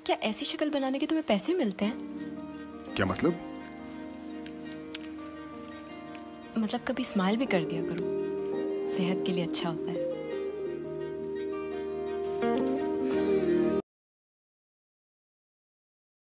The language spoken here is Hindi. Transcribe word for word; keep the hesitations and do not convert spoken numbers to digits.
क्या ऐसी शक्ल बनाने के तुम्हें पैसे मिलते हैं? क्या मतलब? मतलब कभी स्माइल भी कर दिया करो, सेहत के लिए अच्छा होता है।